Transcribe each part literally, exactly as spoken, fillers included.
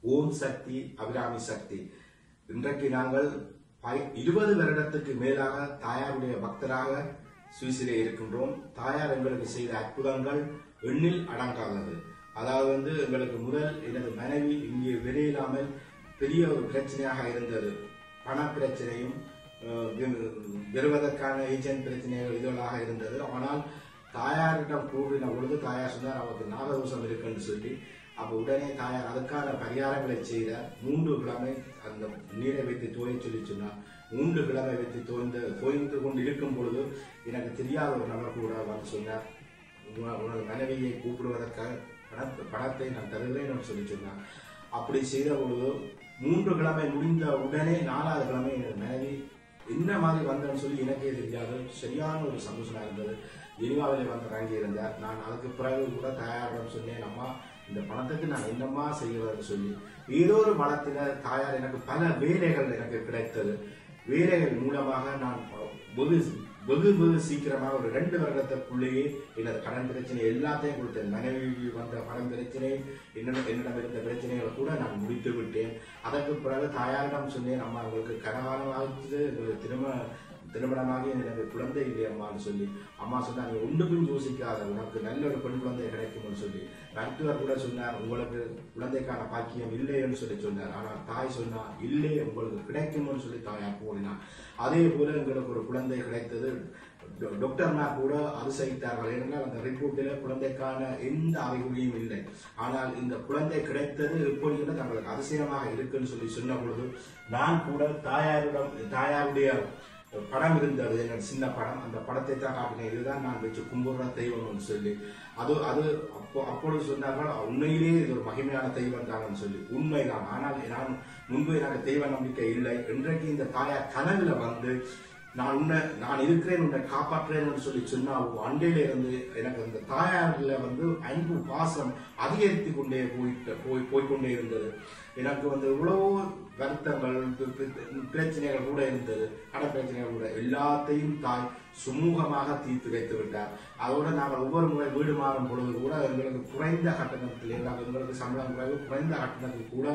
ஓம் சக்தி அபிராமி சக்தி. இன்றைக்கு நாங்கள் இருபது வருடத்துக்கு மேலாக தாயாருடைய பக்தராக சுவிஸிலே இருக்கின்றோம். தாயார் எங்களுக்கு செய்த அற்புதங்கள் எண்ணில் அடங்காதது. அதாவது வந்து எங்களுக்கு முதல் எனது மனைவி இங்கே வெளியில்லாமல் பெரிய ஒரு பிரச்சனையாக இருந்தது. பண பிரச்சனையும் பெறுவதற்கான ஏஜென்ட் பிரச்சனைகள் இதுகளாக இருந்தது. ஆனால் தாயாரிடம் கூறின பொழுது தாயார் சொன்னார் அவருக்கு நாகதோஷம் இருக்குன்னு சொல்லி. அப்ப உடனே தாயார் அதுக்கான பரிகாரங்களை செய்த மூன்று கிழமை அந்த நீரை வைத்து தோய சொல்லி சொன்னார். மூன்று கிழமை வைத்து தோய்ந்து தோய்ந்து கொண்டு இருக்கும் பொழுது எனக்கு தெரியாத ஒரு நபர் கூட வந்து சொன்னார், உனது மனைவியை கூப்பிடுவதற்காக பண பணத்தை நான் தருகிறேன் சொல்லி சொன்னார். அப்படி செய்த பொழுது மூன்று கிழமை முடிந்த உடனே நாலாவது கிழமை எனது மனைவி என்ன மாதிரி வந்தேன்னு சொல்லி எனக்கே தெரியாது. சரியான ஒரு சந்தோஷமா இருந்தது. எரிவாவிலே வந்து இறங்கி இருந்தார். நான் அதுக்கு பிறகு கூட தாயாரிடம் சொன்னேன், அம்மா இந்த பணத்துக்கு நான் என்னம்மா செய்கிறதுன்னு சொல்லி. ஏதோ ஒரு பணத்தில தாயார் எனக்கு பல வேலைகள் எனக்கு கிடைத்தது. வேலைகள் மூலமாக நான் வெகு வெகு வெகு சீக்கிரமாக ஒரு ரெண்டு வருடத்துக்குள்ளேயே எனது கடன் பிரச்சனை எல்லாத்தையும் கொடுத்தேன். மனைவி வந்த கடன் பிரச்சனை என்னிடம் என்னிடம் இருந்த பிரச்சனைகளை கூட நான் முடித்து விட்டேன். அதற்கு பிறகு தாயாரிடம் சொன்னேன், அம்மா உங்களுக்கு கனகாலமாகிட்டு திரும்ப திருமணமாகி எனக்கு குழந்தை இல்லை அம்மான்னு சொல்லி. அம்மா சொன்னா நீ ஒன்று பின் யோசிக்காத, உனக்கு நல்ல ஒரு பெண் குழந்தை கிடைக்கும்னு சொல்லி. மருத்துவர் கூட சொன்னார் உங்களுக்கு குழந்தைக்கான பாக்கியம் இல்லைன்னு சொல்லி சொன்னார். ஆனால் தாய் சொன்னா இல்லை உங்களுக்கு கிடைக்கும்னு சொல்லி தாயார் கூறினார். அதே போல எங்களுக்கு ஒரு குழந்தை கிடைத்தது. டாக்டர்னா கூட அதிசயித்தார்கள். ஏனென்றால் அந்த ரிப்போர்ட்டில் குழந்தைக்கான எந்த அறிகுறியும் இல்லை. ஆனால் இந்த குழந்தை கிடைத்தது எப்படி என்று தங்களுக்கு அதிசயமாக இருக்குன்னு சொல்லி சொன்ன பொழுது நான் கூட தாயாரிடம் தாயாருடைய படம் இருந்தது, என்னோட சின்ன படம். அந்த படத்தை தான் காட்டினேன், இதுதான் நான் வச்சு கும்பிடுற தெய்வம்னு சொல்லி. அது அது அப்போ அப்பொழுது சொன்னார்கள் உண்மையிலேயே இது ஒரு மகிமையான தெய்வம் தான்னு சொல்லி. உண்மைதான். ஆனால் நான் முன்பு எனக்கு தெய்வ நம்பிக்கை இல்லை. இன்றைக்கு இந்த தாயார் கனவுல வந்து நான் உன்னை நான் இருக்கிறேன் உன்னை காப்பாற்றுறேன்னு சொல்லி சொன்னா அண்டையில இருந்து எனக்கு அந்த தாயாரில் வந்து அன்பு பாசம் அதிகரித்து கொண்டே போயிட்டு போய் போய்கொண்டே இருந்தது. எனக்கு வந்து இவ்வளவு வருத்தங்கள் பிரச்சனைகள் கூட இருந்தது. கடன் பிரச்சனைகள் கூட எல்லாத்தையும் தாய் சுமூகமாக தீர்த்து வைத்து விட்டார். அதோட நாங்கள் ஒவ்வொரு முறை வீடு மாறும் பொழுது கூட எங்களுக்கு குறைந்த கட்டணத்தில் எங்களுக்கு சம்பளம் குறைவு குறைந்த கட்டணத்தில் கூட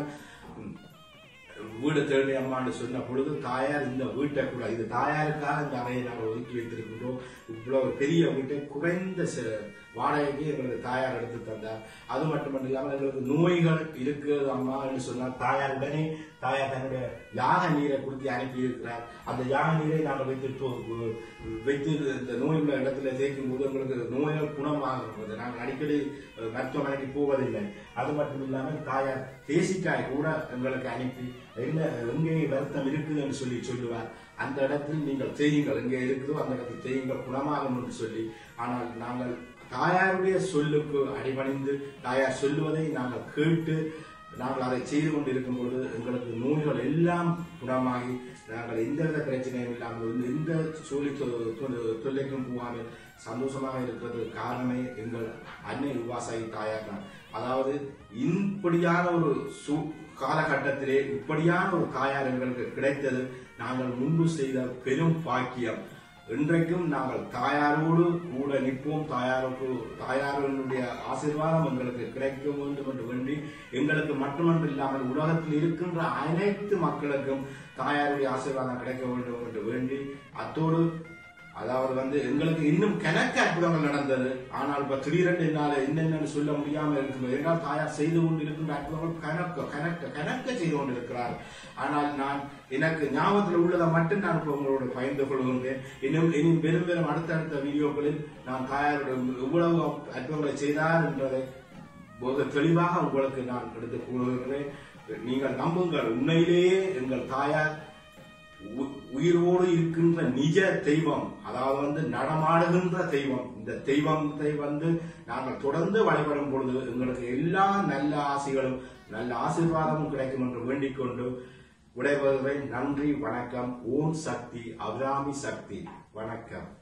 வீடு தேடி அம்மான்னு சொன்ன பொழுது தாயார் இந்த வீட்டை கூட இது தாயாருக்காக இந்த அறையை நாங்கள் ஒதுக்கி வைத்திருக்கின்றோம். இவ்வளவு பெரிய வீட்டை குறைந்த வாடகைக்கு எங்களுக்கு தாயார் எடுத்து தந்தார். அது மட்டுமல்ல இல்லாமல் எங்களுக்கு நோய்கள் இருக்கிறது அம்மா என்று சொன்னால் தாயார் உடனே தாயார் தன்னுடைய யாக நீரை கொடுத்து அனுப்பி இருக்கிறார். அந்த யாக நீரை நாங்கள் வைத்து வைத்து இந்த நோய் உள்ள இடத்துல தேய்க்கும் போது எங்களுக்கு நோய்கள் குணமாகிறது. நாங்கள் அடிக்கடி மருத்துவமனைக்கு போவதில்லை. அது மட்டும் இல்லாமல் தாயார் தேசிக்காய் கூட எங்களுக்கு அனுப்பி என்ன எங்கே வருத்தம் இருக்குது என்று சொல்லி சொல்லுவார். அந்த இடத்தில் நீங்கள் செய்யுங்கள், எங்கே இருக்குதோ அந்த இடத்தில் செய்யுங்கள் குணமாகும் என்று சொல்லி. ஆனால் நாங்கள் தாயாருடைய சொல்லுக்கு அடிபணிந்து தாயார் சொல்லுவதை நாங்கள் கேட்டு நாங்கள் அதை செய்து கொண்டு இருக்கும் பொழுது எங்களுக்கு நோய்கள் எல்லாம் குணமாகி நாங்கள் எந்தவித பிரச்சனையும் இல்லாமல் எந்த சொல்லி தொல்லைக்கும் போகாமல் சந்தோஷமாக இருக்கிறது காரணமே எங்கள் அன்னை உபாசாயி தாயார் தான். அதாவது இப்படியான ஒரு சூ காலகட்டத்திலே இப்படியான ஒரு தாயார் எங்களுக்கு கிடைத்தது நாங்கள் முன்பு செய்த பெரும் பாக்கியம். இன்றைக்கும் நாங்கள் தாயாரோடு கூட நிற்போம். தாயாருக்கு தாயாருடைய ஆசீர்வாதம் எங்களுக்கு கிடைக்க வேண்டும் என்று வேண்டி எங்களுக்கு மட்டுமன்று இல்லாமல் உலகத்தில் இருக்கின்ற அனைத்து மக்களுக்கும் தாயாருடைய ஆசீர்வாதம் கிடைக்க வேண்டும் என்று வேண்டி அத்தோடு அதாவது வந்து எங்களுக்கு இன்னும் கணக்கு அற்புதங்கள் நடந்தது. ஆனால் இப்ப திடீரென்று என்னால் என்னென்னு சொல்ல முடியாமல் இருக்கிறது. என்றால் தாயார் செய்து கொண்டு இருக்கின்ற அற்புதங்கள் கணக்கு கணக்க கணக்க செய்து கொண்டிருக்கிறார். ஆனால் நான் எனக்கு ஞாபகத்தில் உள்ளதை மட்டும் நான் இப்போ உங்களோட பகிர்ந்து கொள்கின்றேன். இன்னும் இனியும் பெரும் பெரும் அடுத்தடுத்த வீடியோக்களில் நான் தாயாருடைய எவ்வளவு அற்புதங்களை செய்தார் என்பதை தெளிவாக உங்களுக்கு நான் எடுத்து கூறுகிறேன். நீங்கள் நம்புங்கள், உண்மையிலேயே எங்கள் தாயார் உயிரோடு இருக்கின்ற நிஜ தெய்வம். அதாவது வந்து நடமாடுகின்ற தெய்வம். இந்த தெய்வத்தை வந்து நாங்கள் தொடர்ந்து வழிபடும் பொழுது எங்களுக்கு எல்லா நல்ல ஆசைகளும் நல்ல ஆசீர்வாதமும் கிடைக்கும் என்று வேண்டிக் கொண்டு விடைபெறுகிறேன். நன்றி, வணக்கம். ஓம் சக்தி அபிராமி சக்தி. வணக்கம்.